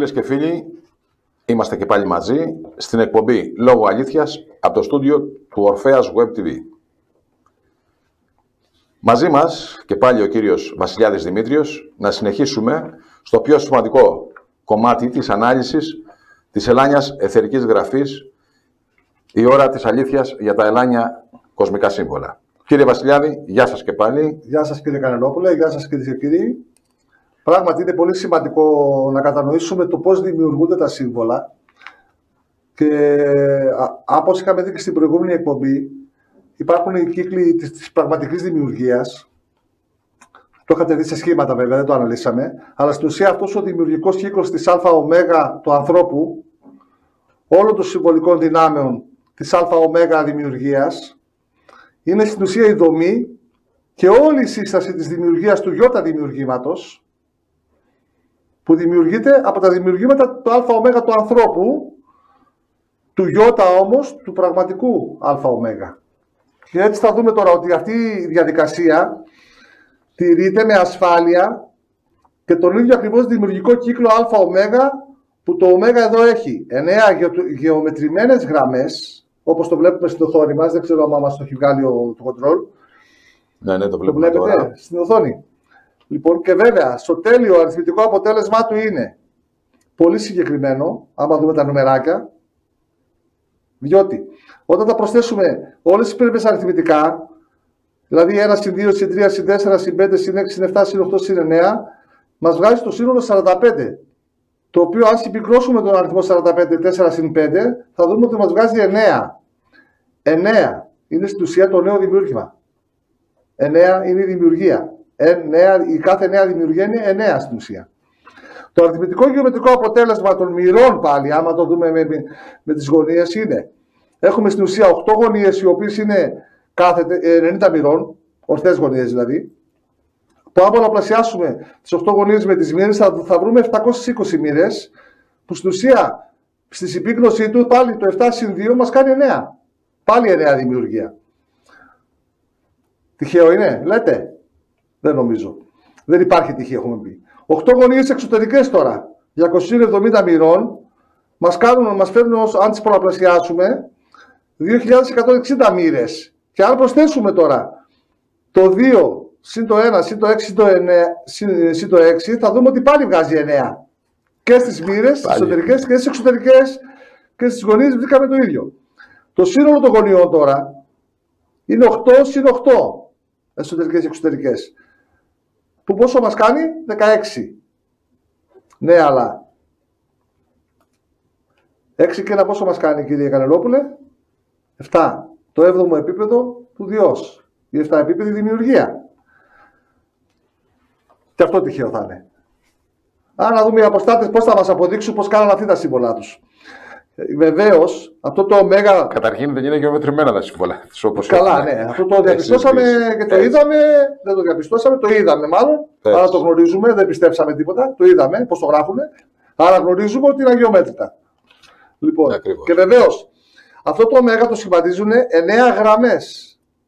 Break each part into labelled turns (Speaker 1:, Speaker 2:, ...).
Speaker 1: Φίλες και φίλοι, είμαστε και πάλι μαζί στην εκπομπή Λόγο Αλήθειας από το στούντιο του Ορφέας Web TV. Μαζί μας και πάλι ο κύριος Βασιλιάδης Δημήτριος να συνεχίσουμε στο πιο σημαντικό κομμάτι της ανάλυσης της ελάνιας αιθερικής γραφής, η ώρα της αλήθειας για τα ελάνια κοσμικά σύμβολα. Κύριε Βασιλιάδη, γεια σας και πάλι.
Speaker 2: Γεια σας κύριε Κανελόπουλε, γεια σας κυρίες και κύριοι. Πράγματι είναι πολύ σημαντικό να κατανοήσουμε το πώς δημιουργούνται τα σύμβολα και όπως είχαμε δει και στην προηγούμενη εκπομπή, υπάρχουν οι κύκλοι της πραγματικής δημιουργίας. Το είχατε δει σε σχήματα βέβαια, δεν το αναλύσαμε, αλλά στην ουσία αυτός ο δημιουργικός κύκλος της ΑΟ του ανθρώπου, όλων των συμβολικών δυνάμεων της ΑΟ δημιουργίας, είναι στην ουσία η δομή και όλη η σύσταση της δημιουργίας του Ι δημιουργήματος, που δημιουργείται από τα δημιουργήματα του ΑΟ του ανθρώπου, του Ι όμως του πραγματικού ΑΟ. Και έτσι θα δούμε τώρα ότι αυτή η διαδικασία τηρείται με ασφάλεια και τον ίδιο ακριβώς δημιουργικό κύκλο ΑΟ, που το ω εδώ έχει 9 γεωμετρημένες γραμμές, όπως το βλέπουμε στην οθόνη μας. Δεν ξέρω αν μας το έχει βγάλει το control.
Speaker 1: Ναι, το βλέπουμε τώρα.
Speaker 2: Στην οθόνη. Λοιπόν, και βέβαια, στο τέλειο αριθμητικό αποτέλεσμά του είναι πολύ συγκεκριμένο, άμα δούμε τα νουμεράκια, διότι όταν τα προσθέσουμε όλες τις περίπτωσεις αριθμητικά, δηλαδή 1 συν 2 συν 3 συν 4 συν 5 συν 6 συν 7 συν 8 συν 9, μας βγάζει το σύνολο 45. Το οποίο, αν συμπυκνώσουμε τον αριθμό 45, 4 συν 5, θα δούμε ότι μας βγάζει 9. 9 είναι στην ουσία το νέο δημιούργημα. 9 είναι η δημιουργία. Η κάθε νέα δημιουργία είναι 9 στην ουσία. Το αριθμητικό γεωμετρικό αποτέλεσμα των μοιρών πάλι, άμα το δούμε με τις γωνίες, είναι: έχουμε στην ουσία 8 γωνίες, οι οποίες είναι κάθε 90 μοιρών, ορθές γωνίες δηλαδή. Που αν πολλαπλασιάσουμε τις 8 γωνίες με τις μοίρες, θα βρούμε 720 μοίρες, που στην ουσία στη συμπίκνωσή του πάλι το 7 συν 2 μας κάνει 9. Πάλι 9 δημιουργία. Τυχαίο είναι, λέτε? Δεν νομίζω. Δεν υπάρχει τυχαίο, έχουμε πει. 8 γωνίες εξωτερικές τώρα, 270 μοιρών, μας φέρνουν, αν τις πολλαπλασιάσουμε, 2.160 μοίρες. Και αν προσθέσουμε τώρα το 2 συν το 1 συν το 6 συν το 6, θα δούμε ότι πάλι βγάζει 9. Και στις μοίρες, στις εσωτερικές και στις εξωτερικές και στις γωνίες βρήκαμε το ίδιο. Το σύνολο των γωνιών τώρα είναι 8 συν 8, εσωτερικές και εξωτερικές. Που πόσο μας κάνει? 16. Ναι, αλλά 6 και 1 πόσο μας κάνει, κύριε Κανελόπουλε? 7. Το 7ο επίπεδο του Διός. Η 7 επίπεδη δημιουργία. Και αυτό τυχαίο θα είναι. Άρα να δούμε οι αποστάτες πώς θα μας αποδείξουν πώς κάνανε αυτοί τα σύμβολά τους. Βεβαίως, αυτό το ω...
Speaker 1: Καταρχήν δεν είναι γεωμετρημένα τα σύμβολα.
Speaker 2: Καλά, ναι. Αυτό το διαπιστώσαμε και το είδαμε. Δεν το διαπιστώσαμε, το είδαμε μάλλον. Άρα το γνωρίζουμε, δεν πιστέψαμε τίποτα. Το είδαμε, πώς το γράφουνε. Άρα γνωρίζουμε ότι είναι αγιομέτρητα. Λοιπόν, και βεβαίως, αυτό το ω το σχηματίζουν 9 γραμμές.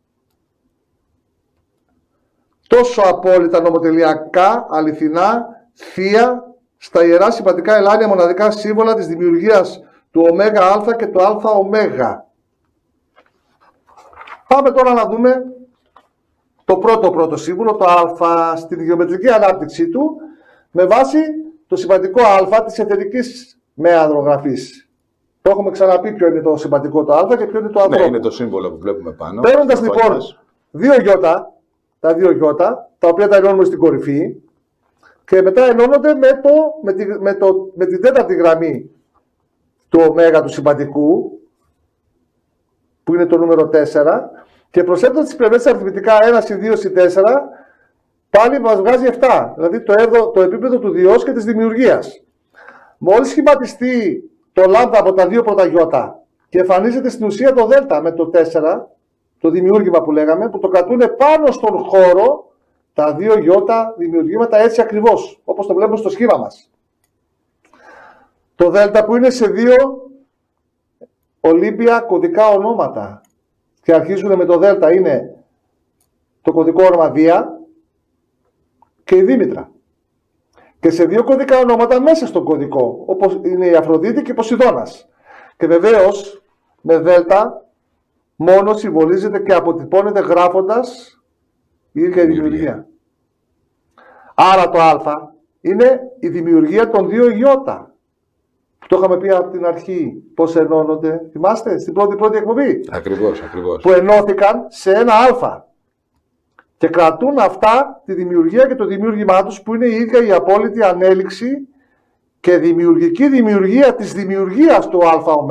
Speaker 2: Τόσο απόλυτα νομοτελειακά, αληθινά, θεία, στα ιερά συμβατικά ελάνια μοναδικά σύμβολα της δημιουργίας του ω και του ΑΟ. Πάμε τώρα να δούμε το πρώτο σύμβολο, το α, στην γεωμετρική ανάπτυξή του, με βάση το συμβατικό α της αιθερικής μέανδρογραφής. Το έχουμε ξαναπεί ποιο είναι το συμβατικό το α και ποιο είναι το ανθρώπου.
Speaker 1: Ναι, είναι το σύμβολο που βλέπουμε πάνω.
Speaker 2: Παίρνοντας λοιπόν 2 γιώτα, τα 2 γιώτα, τα οποία τα ενώνουμε στην κορυφή, και μετά ενώνονται με την τέταρτη γραμμή του ω του συμβατικού, που είναι το νούμερο 4, και προσθέτοντας τις πλευρές αριθμητικά 1 συν 2 συν 4, πάλι μας βγάζει 7, δηλαδή το επίπεδο του Διός και της δημιουργίας. Μόλις σχηματιστεί το λάμδα από τα 2 πρώτα γιώτα και εμφανίζεται στην ουσία το δέλτα με το 4, το δημιούργημα που λέγαμε, που το κρατούν πάνω στον χώρο τα 2 γιώτα δημιουργήματα έτσι ακριβώς, όπως το βλέπουμε στο σχήμα μας. Το δέλτα που είναι σε 2 ολύμπια κωδικά ονόματα και αρχίζουν με το δέλτα είναι το κωδικό όνομα Δία και η Δήμητρα. και σε 2 κωδικά ονόματα μέσα στον κωδικό, όπως είναι η Αφροδίτη και η Ποσειδώνας. Και βεβαίως με δέλτα μόνο συμβολίζεται και αποτυπώνεται γράφοντας η ίδια η δημιουργία. Άρα το α είναι η δημιουργία των 2 ιώτα. Το είχαμε πει από την αρχή πώς ενώνονται. Θυμάστε στην πρώτη εκπομπή.
Speaker 1: Ακριβώς.
Speaker 2: Που ενώθηκαν σε ένα α. Και κρατούν αυτά τη δημιουργία και το δημιούργημά τους, που είναι η ίδια η απόλυτη ανέλυξη και δημιουργική δημιουργία της δημιουργίας του ΑΟ.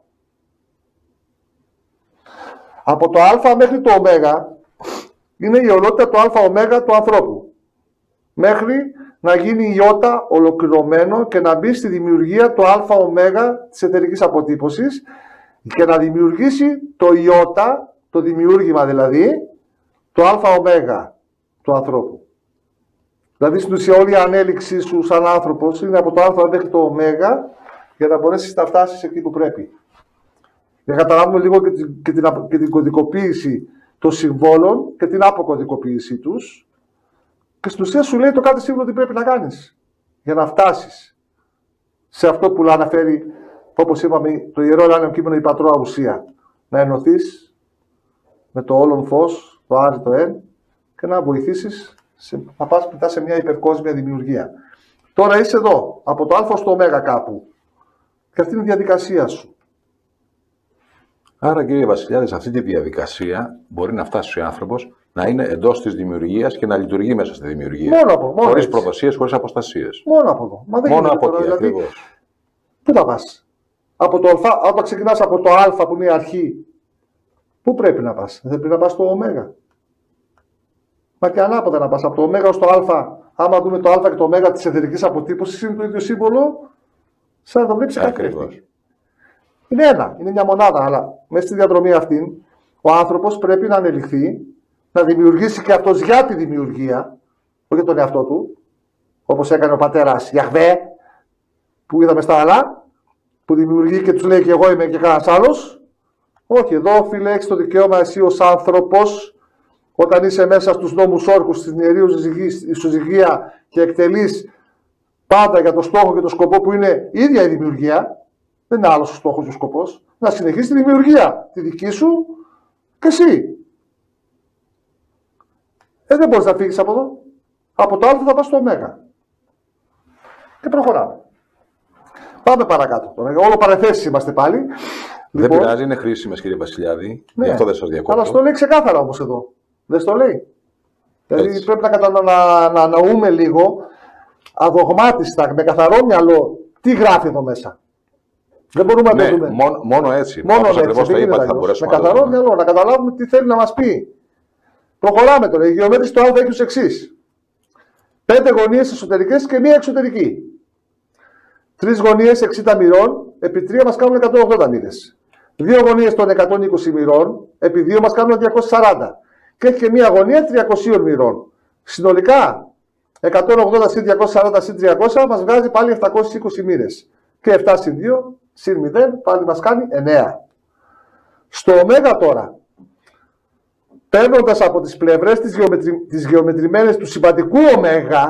Speaker 2: Από το α μέχρι το ω είναι η ολότητα του ΑΟ του ανθρώπου. Μέχρι να γίνει η ιώτα ολοκληρωμένο και να μπει στη δημιουργία του ΑΟ της εταιρικής αποτύπωσης και να δημιουργήσει το ιώτα, το δημιούργημα δηλαδή, το ΑΟ του ανθρώπου. Δηλαδή στην ουσία όλη η ανέλυξή σου σαν άνθρωπος είναι από το α μέχρι το ω για να μπορέσεις να φτάσεις εκεί που πρέπει. Για να καταλάβουμε λίγο και την κωδικοποίηση των συμβόλων και την αποκωδικοποίησή τους. Και στην ουσία σου λέει το κάθε σύμβολο τι πρέπει να κάνεις για να φτάσεις σε αυτό που αναφέρει, όπως είπαμε, το Ιερό Ελάνιο Κείμενο, η πατρόα ουσία. Να ενωθείς με το όλον φως, το άρι το εν, και να βοηθήσεις να πας μετά σε μια υπερκόσμια δημιουργία. Τώρα είσαι εδώ, από το α στο ω κάπου. Και αυτή είναι η διαδικασία σου.
Speaker 1: Άρα, κύριε Βασιλιάδη, σε αυτή τη διαδικασία μπορεί να φτάσει ο άνθρωπος να είναι εντός της δημιουργίας και να λειτουργεί μέσα στη δημιουργία. Χωρίς προδοσίες, χωρίς αποστασίες.
Speaker 2: Μόνο από εδώ. Μα δεν
Speaker 1: μόνο από εκεί,
Speaker 2: δηλαδή,
Speaker 1: ακριβώς.
Speaker 2: πού θα πας? Όταν ξεκινάς από το α που είναι η αρχή, πού πρέπει να πας? Δεν πρέπει να πας στο ω. Μα και ανάποδα να πας. Από το ω στο α, άμα δούμε το α και το ω της εταιρικής αποτύπωσης, είναι το ίδιο σύμβολο, σαν να το βλέπεις
Speaker 1: Ακριβώς.
Speaker 2: Είναι ένα, είναι μια μονάδα, αλλά μέσα στη διαδρομή αυτή ο άνθρωπος πρέπει να ανελιχθεί, να δημιουργήσει και αυτός για τη δημιουργία, όχι για τον εαυτό του, όπως έκανε ο πατέρας Ιαχβέ, που είδαμε στα άλλα, που δημιουργεί και τους λέει και εγώ είμαι και κανένας άλλος. Όχι, εδώ φίλε έχεις το δικαίωμα εσύ ως άνθρωπος, όταν είσαι μέσα στους νόμους όρκους, στην ιερή ισοζυγία και εκτελείς πάντα για το στόχο και το σκοπό που είναι η ίδια η δημιουργία. Δεν είναι άλλος ο στόχος και ο σκοπός. Να συνεχίσεις τη δημιουργία, τη δική σου και εσύ. Δεν μπορείς να φύγεις από εδώ. Από το α θα πας στο ω. Και προχωράμε. Πάμε παρακάτω. Όλο παρεθέσεις είμαστε πάλι.
Speaker 1: Δεν πειράζει, είναι χρήσιμες, κύριε Βασιλιάδη.
Speaker 2: Ναι.
Speaker 1: Γι' αυτό δεν σας διακόπτω.
Speaker 2: Αλλά στο λέει ξεκάθαρα όμως εδώ. Δεν στο λέει. Δηλαδή πρέπει να αναούμε λίγο αδογμάτιστα, με καθαρό μυαλό, τι γράφει εδώ μέσα. Δεν μπορούμε να το δούμε.
Speaker 1: Μόνο έτσι.
Speaker 2: Μόνο
Speaker 1: όπως
Speaker 2: έτσι.
Speaker 1: ακριβώς το είπατε, θα μπορέσουμε
Speaker 2: με καθαρό μυαλό, να καταλάβουμε τι θέλει να μας πει. Προχωράμε τώρα. Η γεωμέτρηση του α έχει ως εξής. 5 γωνίες εσωτερικές και μία εξωτερική. 3 γωνίες 60 μοιρών, επί 3 μας κάνουν 180 μοίρες. 2 γωνίες των 120 μοιρών, επί 2 μας κάνουν 240. Και έχει και μία γωνία 300 μοιρών. Συνολικά 180 συν 240 συν 300 μας βγάζει πάλι 720 μοίρες. Και 7 συν 2 συν 0 πάλι μας κάνει 9. Στο ω τώρα, παίρνοντας από τις πλευρές τις γεωμετρημένες του συμπαντικού ω,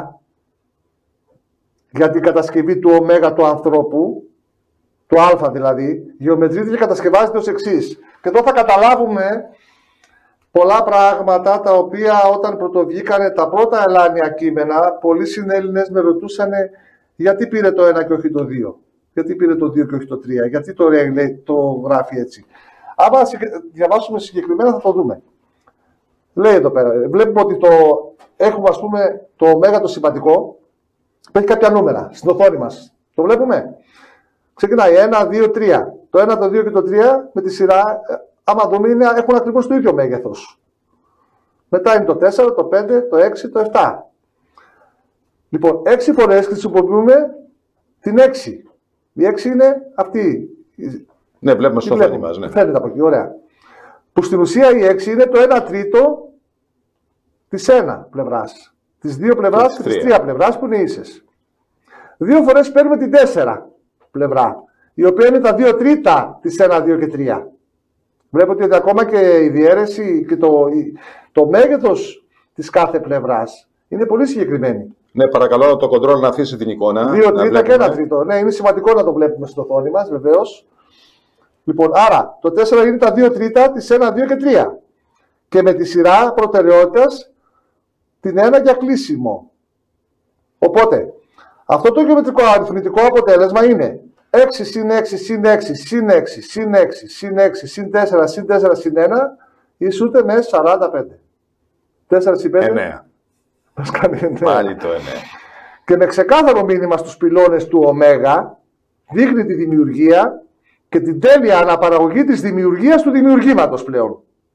Speaker 2: για την κατασκευή του ω του ανθρώπου, του α δηλαδή, γεωμετρείται και κατασκευάζεται ως εξής. Και εδώ θα καταλάβουμε πολλά πράγματα τα οποία όταν πρωτοβγήκανε τα πρώτα ελάνια κείμενα, πολλοί συνέλληνες με ρωτούσαν γιατί πήρε το 1 και όχι το 2. Γιατί πήρε το 2 και όχι το 3. Γιατί το γράφει έτσι. Άμα διαβάσουμε συγκεκριμένα θα το δούμε. Λέει εδώ πέρα. Βλέπουμε ότι έχουμε ας πούμε το ω το σημαντικό που έχει κάποια νούμερα στην οθόνη μας. Το βλέπουμε. Ξεκινάει 1, 2, 3. Το 1, το 2 και το 3 με τη σειρά, άμα δούμε, έχουν ακριβώς το ίδιο μέγεθος. Μετά είναι το 4, το 5, το 6, το 7. Λοιπόν, 6 φορές χρησιμοποιούμε την 6. Η 6 είναι αυτή.
Speaker 1: Ναι, βλέπουμε στο οθόνη μας. Ναι.
Speaker 2: Φαίνεται από εκεί, ωραία. Που στην ουσία η 6 είναι το 1 τρίτο της 1 πλευράς. Της 2 πλευράς και της 3 πλευράς που είναι ίσες. 2 φορές παίρνουμε την 4 πλευρά, η οποία είναι τα 2 τρίτα της 1, 2 και 3. Βλέπετε ότι ακόμα και η διαίρεση και το μέγεθος της κάθε πλευράς είναι πολύ συγκεκριμένη.
Speaker 1: Ναι, παρακαλώ το κοντρόλ να αφήσει την εικόνα.
Speaker 2: 2 τρίτα και 1 τρίτο. Ναι, είναι σημαντικό να το βλέπουμε στο οθόνη μας, βεβαίως. Λοιπόν, άρα το 4 είναι τα 2 τρίτα της 1, 2 και 3. Και με τη σειρά προτεραιότητας την 1 για κλείσιμο. Οπότε, αυτό το γεωμετρικό αριθμητικό αποτέλεσμα είναι 6 συν 6 συν 6 συν 6 συν 6 συν 6 συν 4 συν 4 συν 1 ισούται με 45. 4 συν 5.
Speaker 1: 9.
Speaker 2: Μας κάνει 9.
Speaker 1: Πάλι το 9.
Speaker 2: Και με ξεκάθαρο μήνυμα στους πυλώνες του ω δείχνει τη δημιουργία και την τέλεια αναπαραγωγή της δημιουργίας του δημιουργήματος πλέον.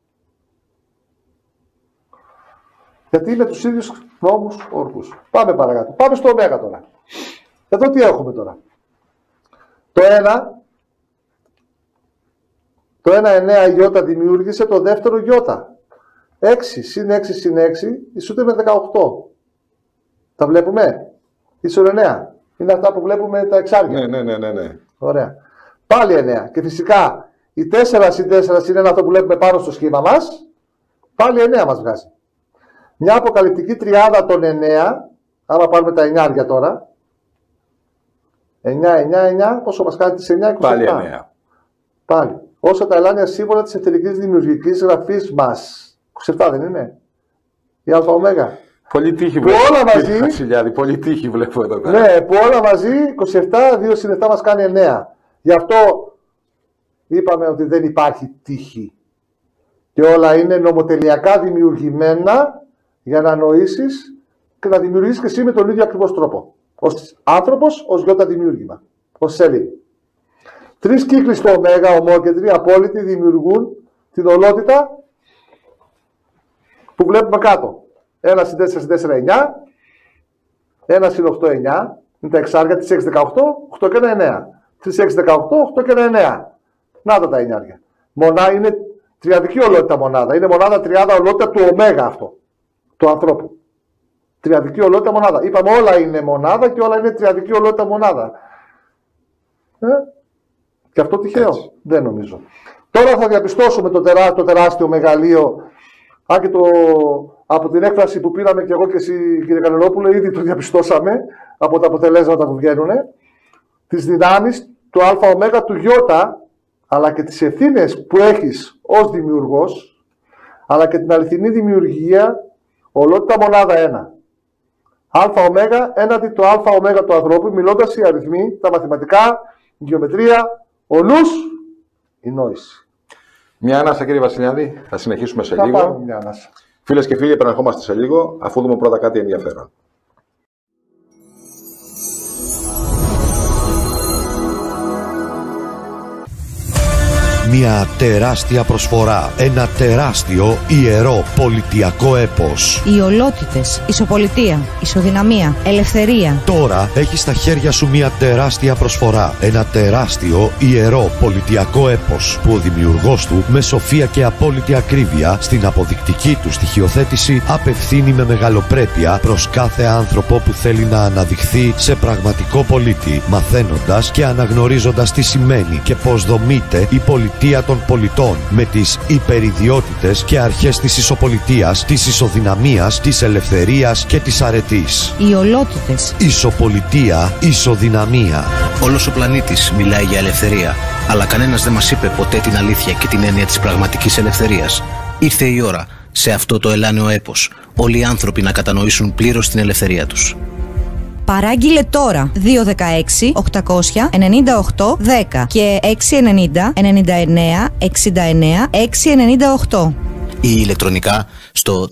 Speaker 2: Γιατί είναι τους ίδιους νόμους όρκους. Πάμε παρακάτω. Πάμε στο ω τώρα. Εδώ τι έχουμε τώρα. Το 1 9 η δημιούργησε το δεύτερο η. 6 συν 6 συν 6 ισούται με 18. Τα βλέπουμε. Ίσον 9. Είναι αυτά που βλέπουμε τα εξάρια.
Speaker 1: Ναι.
Speaker 2: Ωραία. Πάλι 9. Και φυσικά η 4 συν 4 συν 1 αυτό που βλέπουμε πάνω στο σχήμα μας, πάλι 9 μας βγάζει. Μια αποκαλυπτική τριάδα των 9, άμα πάρουμε τα 9 τώρα, 9, 9, 9, πόσο μας κάνει τις 9, 27.
Speaker 1: Πάλι 9.
Speaker 2: Πάλι. Όσο τα ελάνια σύμβολα της εταιρικής δημιουργικής γραφής μας. 27 δεν είναι. Η ΑΟ.
Speaker 1: Πολύ τύχη
Speaker 2: που όλα μαζί.
Speaker 1: Βασιλιάδη, πολύ τύχη βλέπω εδώ πέρα.
Speaker 2: Ναι, που όλα μαζί 27, 2 συν 7 μας κάνει 9. Γι' αυτό είπαμε ότι δεν υπάρχει τύχη. Και όλα είναι νομοτελειακά δημιουργημένα για να νοήσεις και να δημιουργήσεις και εσύ με τον ίδιο ακριβώς τρόπο. Ως άνθρωπος, ως γιώτα δημιούργημα. Ως σελίδι. 3 κύκλοι στο ω, ομόκεντροι, απόλυτοι, δημιουργούν την ολότητα που βλέπουμε κάτω. 1 συν 4 συν 4, 9. 1 συν 8, 9. Είναι τα εξάρια, 3, 6, 18, 8 και 1, 9. 3, 6, 18, 8 και 1, 9. Να τα εννιάρια. Μονά είναι τριαδική ολότητα μονάδα. Είναι μονάδα τριάδα ολότητα του ω αυτό. Του ανθρώπου. Τριαδική ολότητα μονάδα. Είπαμε όλα είναι μονάδα και όλα είναι τριαδική ολότητα μονάδα. Και αυτό τυχαίο. Έτσι. Δεν νομίζω. Τώρα θα διαπιστώσουμε το τεράστιο μεγαλείο. Αν και από την έκφραση που πήραμε και εγώ και εσύ κύριε Κανελόπουλε, ήδη το διαπιστώσαμε από τα αποτελέσματα που βγαίνουν. Τις δυνάμεις του ΑΟ του Ι, αλλά και τις ευθύνες που έχεις ως δημιουργός, αλλά και την αληθινή δημιουργία, ολότητα μονάδα 1. ΑΟ έναντι το ΑΟ του ανθρώπου, μιλώντας οι αριθμοί, τα μαθηματικά, η γεωμετρία, ο νους, η νόηση.
Speaker 1: Μια ανάσα κύριε Βασιλιάδη, θα συνεχίσουμε σε λίγο.
Speaker 2: Πάμε μια ανάσα.
Speaker 1: Φίλες και φίλοι, επαναρχόμαστε σε λίγο, αφού δούμε πρώτα κάτι ενδιαφέρον.
Speaker 3: Μια τεράστια προσφορά, ένα τεράστιο ιερό πολιτιακό έπος.
Speaker 4: Οι ολότητες, ισοπολιτεία, ισοδυναμία, ελευθερία.
Speaker 3: Τώρα έχεις στα χέρια σου μια τεράστια προσφορά, ένα τεράστιο ιερό πολιτιακό έπος που ο δημιουργός του με σοφία και απόλυτη ακρίβεια στην αποδεικτική του στοιχειοθέτηση απευθύνει με μεγαλοπρέπεια προς κάθε άνθρωπο που θέλει να αναδειχθεί σε πραγματικό πολίτη, μαθαίνοντας και αναγνωρίζοντας τι σημαίνει και πώς δομείται η πολιτεία των πολιτών με τις υπεριδιότητες και αρχές της ισοπολιτείας, της ισοδυναμίας, της ελευθερίας και της αρετής.
Speaker 4: Οι ολότητες.
Speaker 3: Ισοπολιτεία, ισοδυναμία.
Speaker 5: Όλος ο πλανήτης μιλάει για ελευθερία, αλλά κανένας δεν μας είπε ποτέ την αλήθεια και την έννοια της πραγματικής ελευθερίας. Ήρθε η ώρα, σε αυτό το ελάνιο έπος, όλοι οι άνθρωποι να κατανοήσουν πλήρως την ελευθερία τους.
Speaker 4: Παράγγειλε τώρα 216 800 98 10 και 690 99 69 698
Speaker 5: ή ηλεκτρονικά στο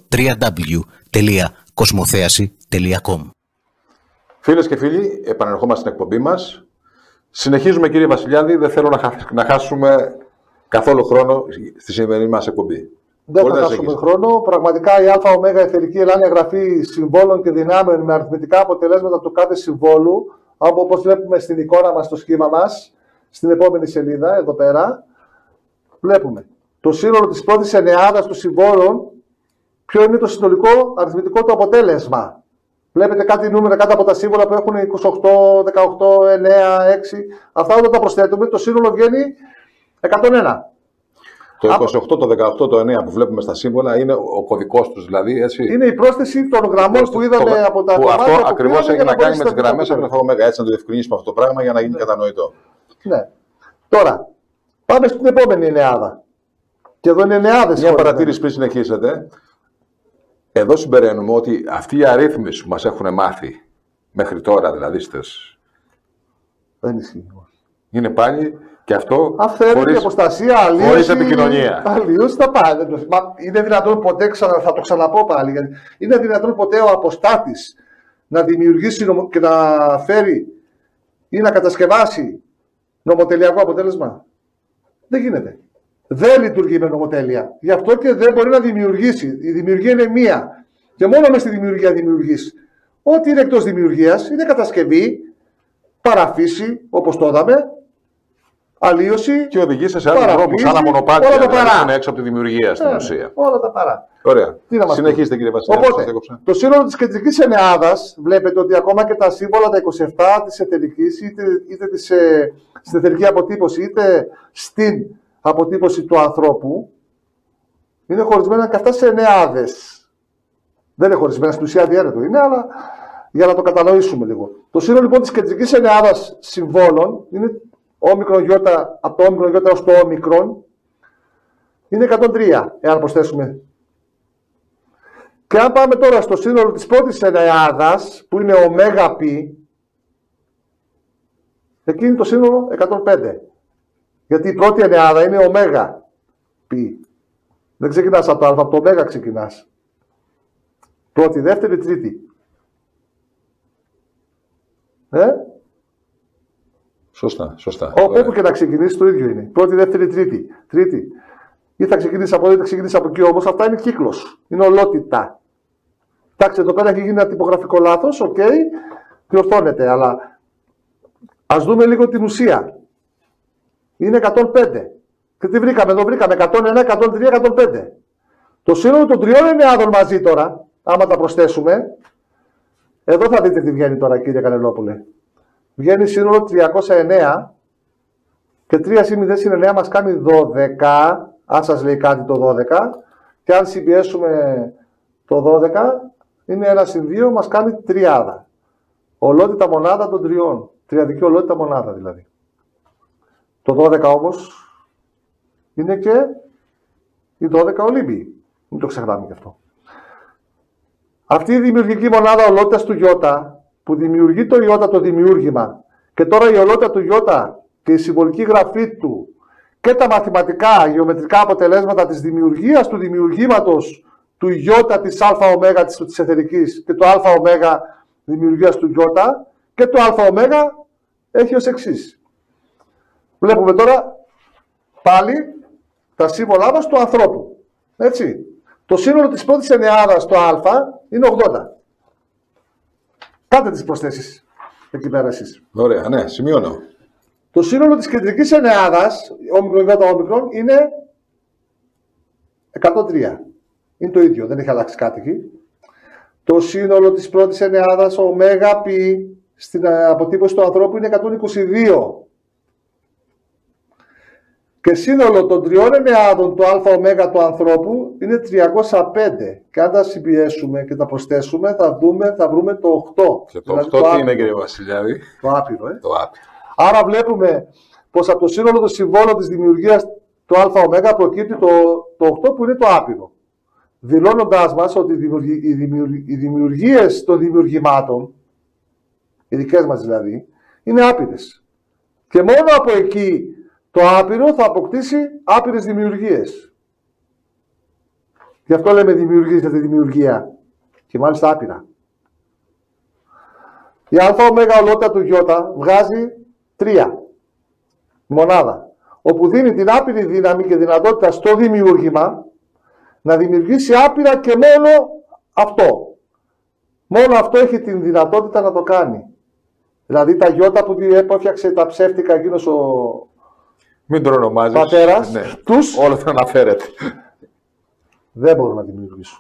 Speaker 5: www.kosmotheasi.com.
Speaker 1: Φίλες και φίλοι, επανερχόμαστε στην εκπομπή μας. Συνεχίζουμε κύριε Βασιλιάδη, δεν θέλω να χάσουμε καθόλου χρόνο στη σημερινή μας εκπομπή.
Speaker 2: Δεν θα χάσουμε χρόνο. Πραγματικά η ΑΟ εθερική ελάνια γραφή συμβόλων και δυνάμεων με αριθμητικά αποτελέσματα του κάθε συμβόλου, όπως βλέπουμε στην εικόνα μας, στο σχήμα μας, στην επόμενη σελίδα, εδώ πέρα, βλέπουμε το σύνολο της πρώτης εννεάδας των συμβόλων, ποιο είναι το συνολικό αριθμητικό του αποτέλεσμα. Βλέπετε κάτι νούμερα κάτω από τα σύμβολα που έχουν 28, 18, 9, 6. Αυτά όταν τα προσθέτουμε, το σύνολο βγαίνει 101.
Speaker 1: Το 28, το 18, το 9 που βλέπουμε στα σύμβολα είναι ο κωδικός τους, δηλαδή. Έτσι.
Speaker 2: Είναι η πρόσθεση των γραμμών που είδαμε από τα κομμάτια.
Speaker 1: Αυτό ακριβώς έχει να κάνει με τις γραμμές από το ω. Έτσι να το διευκρινίσουμε αυτό το πράγμα για να γίνει κατανοητό.
Speaker 2: Ναι. Τώρα, πάμε στην επόμενη εννεάδα. Και εδώ είναι εννεάδες.
Speaker 1: Μια παρατήρηση πριν συνεχίσετε. Εδώ συμπεραίνουμε ότι αυτοί οι αρρύθμιση που μας έχουν μάθει μέχρι τώρα, δηλαδή
Speaker 2: δεν ισχύει.
Speaker 1: Είναι πάλι και αυτό
Speaker 2: αυθαίρετη αποστασία, αλλίωση.
Speaker 1: Χωρίς επικοινωνία.
Speaker 2: Αλλίωση θα πάει. Είναι δυνατόν ποτέ, θα το ξαναπώ πάλι, γιατί είναι δυνατόν ποτέ ο αποστάτης να δημιουργήσει και να φέρει ή να κατασκευάσει νομοτελειακό αποτέλεσμα? Δεν γίνεται. Δεν λειτουργεί με νομοτέλεια. Γι' αυτό και δεν μπορεί να δημιουργήσει. Η δημιουργία είναι μία. Και μόνο μες στη δημιουργία δημιουργείς. Ό,τι είναι εκτός δημιουργίας είναι κατασκευή, παραφύση, όπως το είδαμε, αλλίωση.
Speaker 1: Και οδηγήσει σε άλλους δρόμους, άλλα μονοπάτια.
Speaker 2: Όλα τα παρά.
Speaker 1: Είναι έξω από τη δημιουργία στην ουσία.
Speaker 2: Όλα τα παρά.
Speaker 1: Ωραία. Συνεχίστε, κύριε Βασιλιά.
Speaker 2: Οπότε, το σύνολο της κεντρικής εννεάδας, βλέπετε ότι ακόμα και τα σύμβολα, τα 27 της εταιρικής, είτε στην εταιρική αποτύπωση, είτε στην αποτύπωση του ανθρώπου, είναι χωρισμένα και αυτά σε εννεάδες. Δεν είναι χωρισμένα, στην ουσία αδιέρετο είναι, αλλά για να το κατανοήσουμε λίγο. Το σύνολο λοιπόν της κεντρικής εννεάδας συμβόλων είναι όμικρον γιώτα, από το όμικρον γιώτα ως το όμικρον, είναι 103, εάν προσθέσουμε. Και αν πάμε τώρα στο σύνολο της πρώτης εννεάδας, που είναι ωμέγα πι, εκεί είναι το σύνολο 105. Γιατί η πρώτη εννεάδα είναι ωμέγα πι. Δεν ξεκινάς από το α, από το ωμέγα ξεκινάς. Πρώτη, δεύτερη, τρίτη.
Speaker 1: Σωστά, σωστά.
Speaker 2: Όπου και να ξεκινήσει το ίδιο είναι. Πρώτη, δεύτερη, τρίτη. Ή θα ξεκινήσει από εδώ, είτε ξεκινήσει από εκεί, όμως αυτά είναι κύκλος. Είναι ολότητα. Εντάξει, εδώ πέρα έχει γίνει ένα τυπογραφικό λάθος, οκ, διορθώνεται, αλλά ας δούμε λίγο την ουσία. Είναι 105. Και τι βρήκαμε εδώ, βρήκαμε 101, 103, 105. Το σύνολο των τριών εννεάδων μαζί τώρα, άμα τα προσθέσουμε, εδώ θα δείτε τι βγαίνει τώρα, κύριε Κανελόπουλε. Βγαίνει σύνολο 309 και 3 συν 0 συν 9 μας κάνει 12, αν σας λέει κάτι το 12, και αν συμπιέσουμε το 12, είναι 1 συν 2, μας κάνει 30. Ολότητα μονάδα των τριών. Τριαδική ολότητα μονάδα δηλαδή. Το 12 όμως είναι και οι 12 Ολύμπιοι. Μην το ξεχνάμε και αυτό. Αυτή η δημιουργική μονάδα ολότητας του γιώτα, που δημιουργεί το γιώτα το δημιούργημα, και τώρα η ολότητα του γιώτα και η συμβολική γραφή του και τα μαθηματικά γεωμετρικά αποτελέσματα της δημιουργίας του δημιουργήματος του γιώτα της ΑΟ της εθερικής και του ΑΟ δημιουργίας του γιώτα και του ΑΟ έχει ως εξής. Βλέπουμε τώρα πάλι τα σύμβολά μας του ανθρώπου. Έτσι. Το σύνολο της πρώτης εννεάδας το α είναι 80. Κάντε τις προσθέσεις εκεί πέρα εσείς.
Speaker 1: Ωραία, ναι, σημειώνω.
Speaker 2: Το σύνολο της κεντρικής εννεάδας, όμικρον γιώτα όμικρον, είναι 103. Είναι το ίδιο, δεν έχει αλλάξει κάτι εκεί. Το σύνολο της πρώτης εννεάδας, ωμέγα πι, στην αποτύπωση του ανθρώπου είναι 122. Και σύνολο των τριών εννεάδων του ΑΟ του ανθρώπου είναι 305. Και αν τα συμπιέσουμε και τα προσθέσουμε, θα βρούμε το 8.
Speaker 1: Και το 8 τι είναι, κύριε Βασιλιάδη?
Speaker 2: Το άπειρο,
Speaker 1: Το άπειρο.
Speaker 2: Άρα βλέπουμε πως από το σύνολο των συμβόλων της δημιουργίας του ΑΟ προκύπτει το 8 που είναι το άπειρο. Δηλώνοντάς μας ότι οι δημιουργίες των δημιουργημάτων, οι δικές μας δηλαδή, είναι άπειρες. Και μόνο από εκεί το άπειρο θα αποκτήσει άπειρες δημιουργίες. Γι' αυτό λέμε δημιουργίες για τη δημιουργία. Και μάλιστα άπειρα. Η ΑΟ ολότητα του γιώτα βγάζει 3 μονάδα. Όπου δίνει την άπειρη δύναμη και δυνατότητα στο δημιούργημα να δημιουργήσει άπειρα και μόνο αυτό. Μόνο αυτό έχει την δυνατότητα να το κάνει. Δηλαδή τα γιώτα που έφτιαξε τα ψεύτικα εκείνος ο
Speaker 1: Μην το ονομάζεις.
Speaker 2: Πατέρας,
Speaker 1: ναι.
Speaker 2: τους
Speaker 1: Όλο θα αναφέρεται.
Speaker 2: δεν μπορούν να δημιουργήσουν.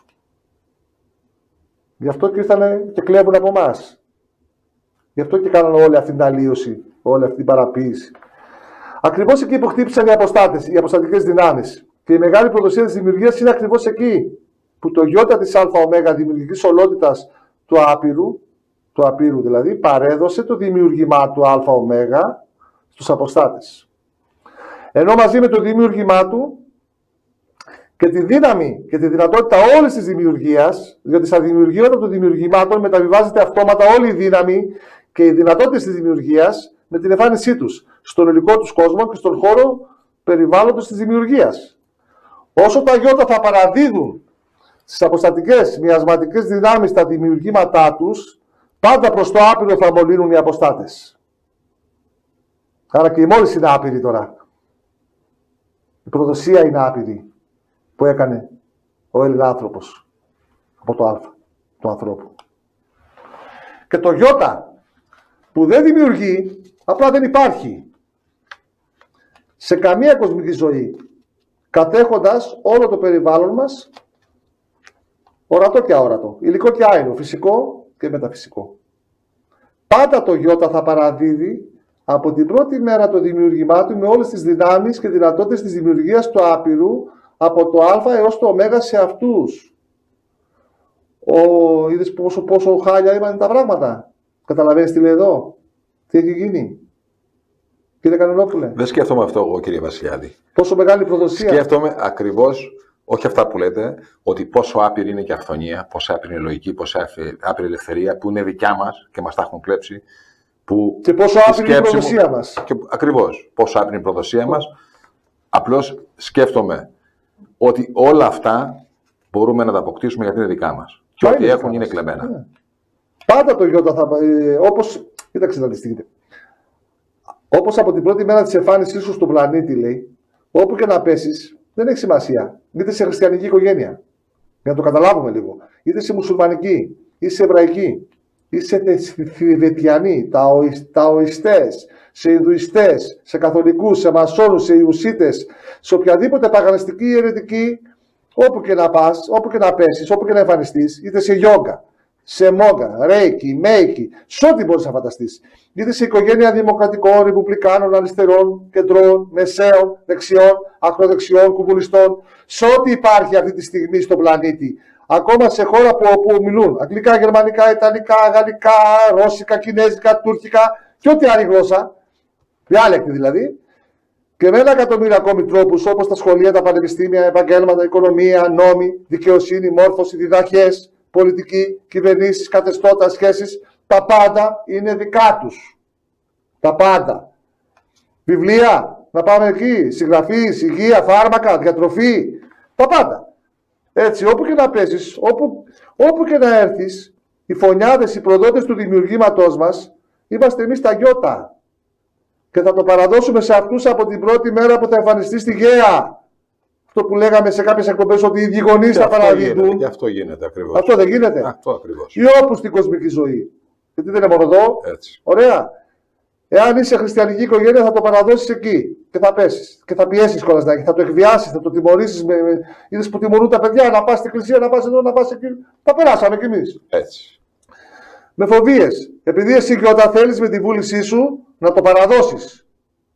Speaker 2: Γι' αυτό και ήρθανε και κλέβουν από εμάς. Γι' αυτό και κάνανε όλη αυτή την αλλίωση, όλη αυτή την παραποίηση. Ακριβώς εκεί που χτύπησαν οι αποστάτες, οι αποστατικές δυνάμεις. Και η μεγάλη προδοσία της δημιουργίας είναι ακριβώς εκεί. Που το γιώτα της ΑΟ δημιουργικής ολότητας του απείρου δηλαδή, παρέδωσε το δημιουργημά του ΑΟ στους αποστάτες. Ενώ μαζί με το δημιουργημά του και τη δύναμη και τη δυνατότητα όλης της δημιουργίας, διότι στα δημιουργήματα των δημιουργημάτων μεταβιβάζεται αυτόματα όλη η δύναμη και οι δυνατότητες της δημιουργίας με την εμφάνισή τους στον υλικό τους κόσμο και στον χώρο περιβάλλοντος της δημιουργίας. Όσο τα γιώτα θα παραδίδουν στις αποστατικές μοιασματικές δυνάμεις τα δημιουργήματά τους, πάντα προς το άπειρο θα μολύνουν οι αποστάτες. Άρα και η μόλις είναι άπειρη τώρα. Η προδοσία είναι άπειρη που έκανε ο Ελληνάνθρωπος από το Α του ανθρώπου. Και το Ι που δεν δημιουργεί, απλά δεν υπάρχει σε καμία κοσμική ζωή, κατέχοντας όλο το περιβάλλον μας, ορατό και αόρατο, υλικό και άειλο, φυσικό και μεταφυσικό. Πάντα το Ι θα παραδίδει από την πρώτη μέρα το δημιουργημά του με όλες τις δυνάμεις και δυνατότητες της δημιουργίας του άπειρου από το Α έως το Ω σε αυτούς. Είδες πόσο χάλια είπαν τα πράγματα. Καταλαβαίνεις τι λέει εδώ. Τι έχει γίνει. Κύριε Κανελόπουλε.
Speaker 1: Δεν σκέφτομαι αυτό εγώ, κύριε Βασιλιάδη.
Speaker 2: Πόσο μεγάλη προδοσία.
Speaker 1: Σκέφτομαι ακριβώς, όχι αυτά που λέτε, ότι πόσο άπειρη είναι και αυθονία, πόσο άπειρη είναι η λογική, πόσο άπειρη ελευθερία που είναι δικιά μας και μας τα έχουν κλέψει. Που
Speaker 2: και πόσο άπειρη είναι η προδοσία μας.
Speaker 1: Ακριβώς. Πόσο άπειρη είναι η προδοσία μας. Απλώς σκέφτομαι ότι όλα αυτά μπορούμε να τα αποκτήσουμε γιατί είναι δικά μας. Και ό,τι έχουν είναι κλεμμένα.
Speaker 2: Ναι. Πάντα το Ιώτα θα. Όπως. Κοίταξε να δει. Όπως από την πρώτη μέρα της εμφάνισής σου στον πλανήτη, λέει, όπου και να πέσεις, δεν έχει σημασία. Είτε σε χριστιανική οικογένεια, για να το καταλάβουμε λίγο, είτε σε μουσουλμανική, είτε σε εβραϊκή, είτε σε θηβετιανοί, ταοιστές, σε Ινδουιστές, σε καθολικούς, σε μασόνους, σε Ιουσίτες, σε οποιαδήποτε παγανιστική ή αιρετική, όπου και να πας, όπου και να πέσεις, όπου και να εμφανιστείς, είτε σε γιόγκα, σε μόγκα, ρέικι, μέικι, σε ό,τι μπορείς να φανταστείς. Είτε σε οικογένεια δημοκρατικών, ρεπουμπλικάνων, αριστερών, κεντρών, μεσαίων, δεξιών, ακροδεξιών, κουμουνιστών, σε ό,τι υπάρχει αυτή τη στιγμή στον πλανήτη. Ακόμα σε χώρα που μιλούν αγγλικά, γερμανικά, ιταλικά, γαλλικά, ρώσικα, κινέζικα, τουρκικά και ό,τι άλλη γλώσσα, διάλεκτη δηλαδή, και με 1 εκατομμύριο ακόμη τρόπους όπως τα σχολεία, τα πανεπιστήμια, επαγγέλματα, οικονομία, νόμοι, δικαιοσύνη, μόρφωση, διδαχές, πολιτική, κυβερνήσεις, καθεστώτα, σχέσεις, τα πάντα είναι δικά τους. Τα πάντα. Βιβλία, να πάμε εκεί, συγγραφείς, υγεία, φάρμακα, διατροφή, τα πάντα. Έτσι, όπου και να πέσεις, όπου και να έρθεις, οι φωνιάδες, οι προδότες του δημιουργήματός μας, είμαστε εμείς τα Γιώτα. Και θα το παραδώσουμε σε αυτούς από την πρώτη μέρα που θα εμφανιστεί στη Γαία. Αυτό που λέγαμε σε κάποιες εκπομπές ότι οι ίδιοι γονείς θα παραδίδουν.
Speaker 1: Και αυτό γίνεται ακριβώς.
Speaker 2: Αυτό δεν γίνεται.
Speaker 1: Αυτό ακριβώς.
Speaker 2: Ή όπου στην κοσμική ζωή. Γιατί δεν είναι μόνο εδώ.
Speaker 1: Έτσι.
Speaker 2: Ωραία. Εάν είσαι χριστιανική οικογένεια, θα το παραδώσεις εκεί. Και θα πέσεις. Και θα πιέσεις κιόλας να. Θα το εκβιάσεις, θα το τιμωρήσεις. Είδες που τιμωρούν τα παιδιά να πας στην εκκλησία, να πας εδώ, να πας εκεί. Τα περάσαμε κι εμείς.
Speaker 1: Έτσι.
Speaker 2: Με φοβίες. Επειδή εσύ και όταν θέλεις με τη βούλησή σου να το παραδώσεις.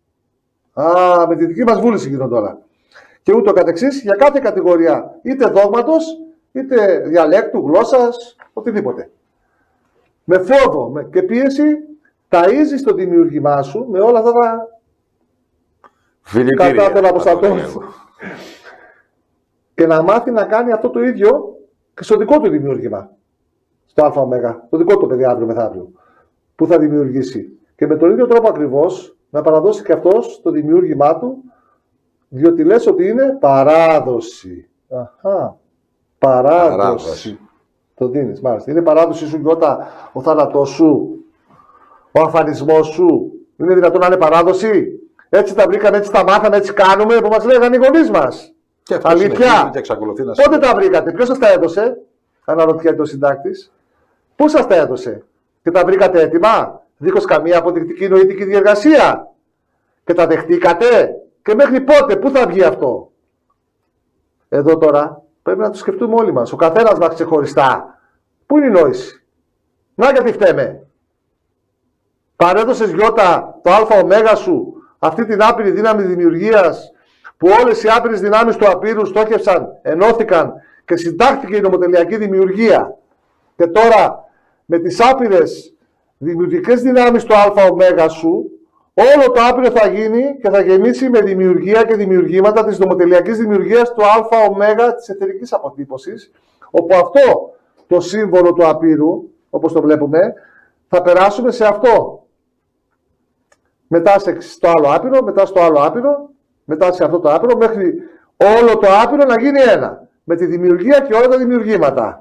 Speaker 2: Με τη δική μας βούληση γίνονται όλα. Και ούτω καθεξής για κάθε κατηγορία, είτε δόγματος, είτε διαλέκτου, γλώσσας, οτιδήποτε. Με φόβο και πίεση ταΐζεις το δημιουργήμά σου με όλα αυτά τα κατά των αποστατών και να μάθει να κάνει αυτό το ίδιο και στο δικό του δημιούργημα. Στο ΑΟ, το δικό του παιδί αύριο μεθαύριο, που θα δημιουργήσει. Και με τον ίδιο τρόπο ακριβώς να παραδώσει και αυτός το δημιούργημά του, διότι λες ότι είναι παράδοση. Παράδοση. Το δίνεις, μάλιστα. Είναι παράδοση σου Γιώτα ο θάνατός σου, ο αφανισμός σου. Είναι δυνατόν να είναι παράδοση. Έτσι τα βρήκαμε, έτσι τα μάθαμε, έτσι κάνουμε, που μας λέγανε οι γονείς μας.
Speaker 1: Και αυτό
Speaker 2: αλήθεια.
Speaker 1: Και εξακολουθεί να
Speaker 2: πότε τα βρήκατε, ποιος σας τα έδωσε, αναρωτιέται ο συντάκτης. Πού σας τα έδωσε και τα βρήκατε έτοιμα, δίχως καμία αποδεικτική νοητική διεργασία. Και τα δεχτήκατε. Και μέχρι πότε, πού θα βγει αυτό. Εδώ τώρα πρέπει να το σκεφτούμε όλοι μας. Ο καθένας μας ξεχωριστά. Πού είναι η νόηση. Να γιατί φταίμε. Παρέδωσες Γιώτα το ΑΟ σου αυτή την άπειρη δύναμη δημιουργίας που όλες οι άπειρες δυνάμεις του απείρου στόχευσαν, ενώθηκαν και συντάχθηκε η νομοτελειακή δημιουργία. Και τώρα με τις άπειρες δημιουργικές δυνάμεις του ΑΟ σου, όλο το άπειρο θα γίνει και θα γεμίσει με δημιουργία και δημιουργήματα της νομοτελειακής δημιουργίας του ΑΟ της εθερικής αποτύπωσης, όπου αυτό το σύμβολο του απείρου, όπως το βλέπουμε, θα περάσουμε σε αυτό. Μετά στο άλλο άπειρο, μετά στο άλλο άπειρο, μετά σε αυτό το άπειρο, μέχρι όλο το άπειρο να γίνει ένα. Με τη δημιουργία και όλα τα δημιουργήματα.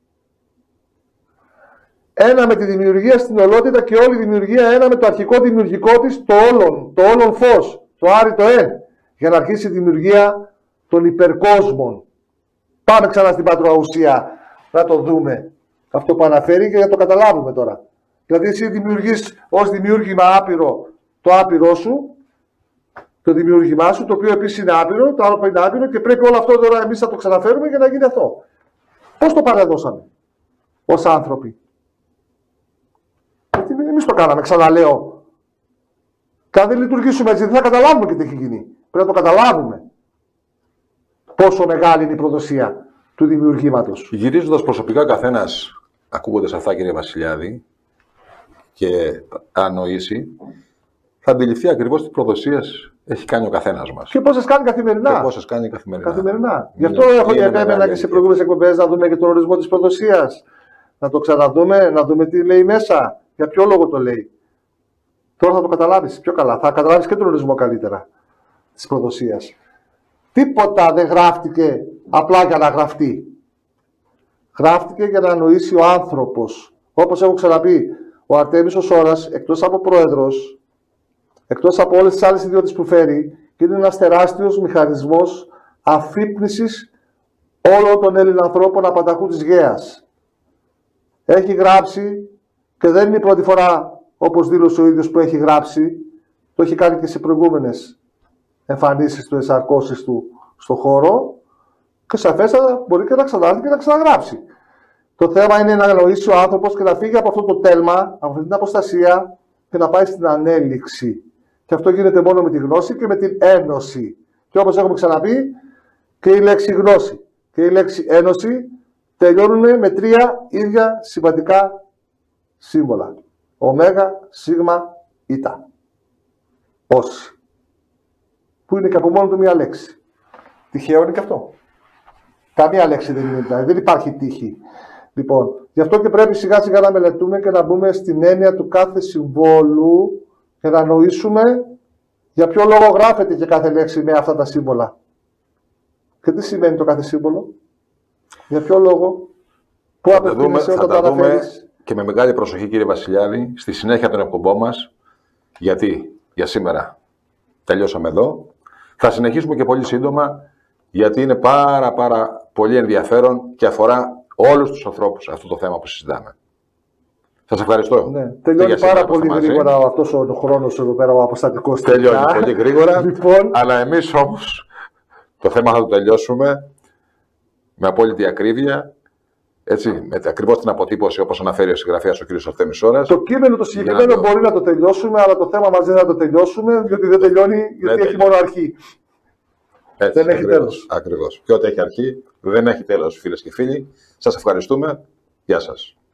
Speaker 2: Ένα με τη δημιουργία στην ολότητα και όλη η δημιουργία ένα με το αρχικό δημιουργικό της, το όλον φως, το άρρητο για να αρχίσει η δημιουργία των υπερκόσμων. Πάμε ξανά στην πατροαουσία να το δούμε αυτό που αναφέρει και να το καταλάβουμε τώρα. Δηλαδή εσύ δημιουργείς ως δημιούργημα άπειρο το άπειρό σου, το δημιούργημά σου, το οποίο επίσης είναι άπειρο, το άλλο είναι άπειρο και πρέπει όλο αυτό τώρα εμείς να το ξαναφέρουμε για να γίνει αυτό. Πώς το παραδώσαμε ως άνθρωποι? Γιατί εμείς το κάναμε, ξαναλέω. Και αν δεν λειτουργήσουμε έτσι, δεν θα καταλάβουμε και τι έχει γίνει. Πρέπει να το καταλάβουμε. Πόσο μεγάλη είναι η προδοσία του δημιουργήματος.
Speaker 1: Γυρίζοντας προσωπικά καθένας, ακούγοντας αυτά κύριε Βασιλιάδη, και ανοήσει, θα αντιληφθεί ακριβώς τι προδοσίες έχει κάνει ο καθένας μας.
Speaker 2: Και πόσες κάνει καθημερινά.
Speaker 1: Και πόσες κάνει καθημερινά.
Speaker 2: Γι' αυτό επέμενα και σε προηγούμενες εκπομπές να δούμε και τον ορισμό της προδοσίας. Να το ξαναδούμε, να δούμε τι λέει μέσα. Για ποιο λόγο το λέει. Τώρα θα το καταλάβεις πιο καλά. Θα καταλάβεις και τον ορισμό καλύτερα της προδοσίας. Τίποτα δεν γράφτηκε απλά για να γραφτεί. Γράφτηκε για να νοήσει ο άνθρωπος. Όπως έχω ξαναπεί, ο Αρτέμις ο Σώρας, εκτός από πρόεδρος, εκτός από όλες τις άλλες ιδιότητες που φέρει, είναι ένας τεράστιος μηχανισμός αφύπνισης όλων των Έλληνων ανθρώπων απανταχού της γέας. Έχει γράψει και δεν είναι η πρώτη φορά, όπως δήλωσε ο ίδιος, που έχει γράψει. Το έχει κάνει και σε προηγούμενες εμφανίσεις του, εσαρκώσεις του στον χώρο και σαφέστατα μπορεί και να ξανάρθει και να ξαναγράψει. Το θέμα είναι να νοήσει ο άνθρωπος και να φύγει από αυτό το τέλμα, από αυτή την αποστασία και να πάει στην ανέλυξη. Και αυτό γίνεται μόνο με τη γνώση και με την ένωση. Και όπως έχουμε ξαναπεί, και η λέξη γνώση και η λέξη ένωση τελειώνουν με τρία ίδια σημαντικά σύμβολα. Ωμέγα, σίγμα, ήτα. Όση. Που είναι και από μόνο του μία λέξη. Τυχαίο είναι και αυτό. Καμία λέξη δεν είναι. Δεν υπάρχει τύχη. Λοιπόν, γι' αυτό και πρέπει σιγά σιγά να μελετούμε και να μπούμε στην έννοια του κάθε συμβόλου και να νοήσουμε για ποιο λόγο γράφεται και κάθε λέξη με αυτά τα σύμβολα. Και τι σημαίνει το κάθε σύμβολο, για ποιο λόγο, πού απευθύνεσαι όταν το αναφέρεις.
Speaker 1: Και με μεγάλη προσοχή κύριε Βασιλιάδη, στη συνέχεια των εκπομπών μας, γιατί για σήμερα τελειώσαμε εδώ. Θα συνεχίσουμε και πολύ σύντομα, γιατί είναι πάρα πολύ ενδιαφέρον και αφορά όλους τους ανθρώπους αυτό το θέμα που συζητάμε. Σας ευχαριστώ.
Speaker 2: Ναι, τελειώνει πάρα πολύ γρήγορα αυτός ο χρόνος εδώ πέρα, ο αποστατικός.
Speaker 1: Τελειώνει πολύ γρήγορα,
Speaker 2: λοιπόν,
Speaker 1: αλλά εμείς όμως το θέμα θα το τελειώσουμε με απόλυτη ακρίβεια, έτσι, με ακριβώς την αποτύπωση όπως αναφέρει ο συγγραφέας ο κ. Αρτέμις Σώρας.
Speaker 2: Το κείμενο το συγκεκριμένο μπορεί να το τελειώσουμε, αλλά το θέμα μας δεν θα το τελειώσουμε, διότι δεν τελειώνει, γιατί έχει μόνο αρχή.
Speaker 1: Έτσι,
Speaker 2: δεν έχει τέλος.
Speaker 1: Ακριβώς. Και ό,τι έχει αρχή δεν έχει τέλος, φίλες και φίλοι. Σας ευχαριστούμε. Γεια σας.